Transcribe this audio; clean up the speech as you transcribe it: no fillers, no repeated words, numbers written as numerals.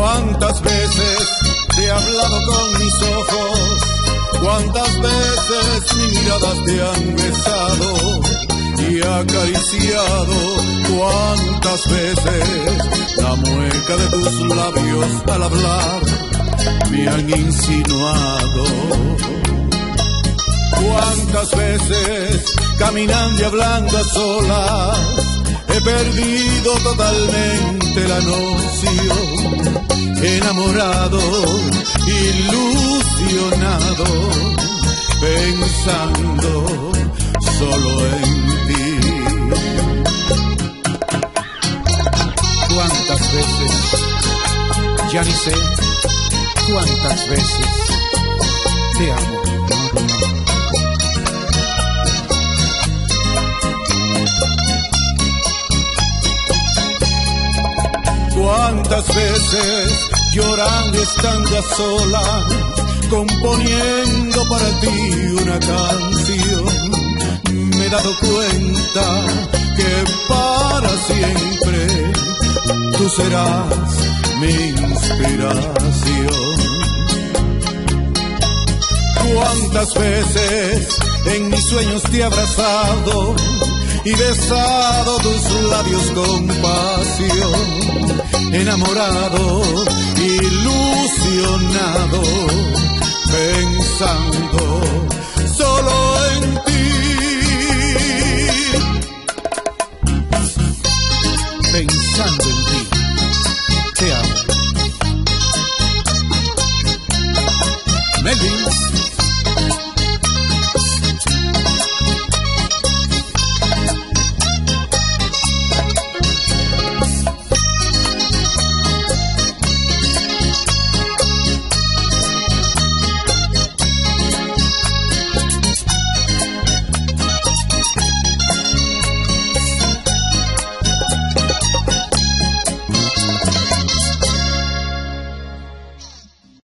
Cuántas veces te he hablado con mis ojos, cuántas veces mis miradas te han besado y acariciado, cuántas veces la mueca de tus labios al hablar me han insinuado. Cuántas veces caminando y hablando a solas he perdido totalmente la noción, enamorado, ilusionado, pensando solo en ti. Cuántas veces, ya ni sé cuántas veces te amo. Cuántas veces llorando y estando a solas, componiendo para ti una canción, me he dado cuenta que para siempre tú serás mi inspiración. Cuántas veces en mis sueños te he abrazado y besado tus labios con pasión, enamorado, ilusionado, pensando solo en ti. Pensando en ti, te amo. Melvin.